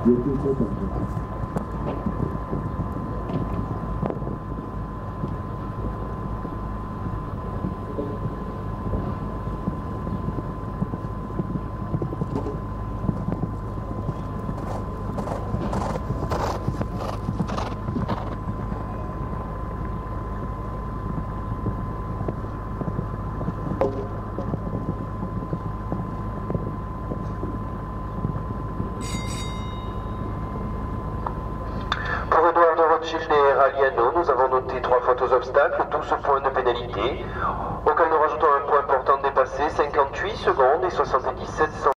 Pour Edouard de Rothschild et Raliano, nous avons noté 3 fautes aux obstacles, 12 points de pénalité, auxquels nous rajoutons un point important dépassé, 58 secondes et 77 centièmes.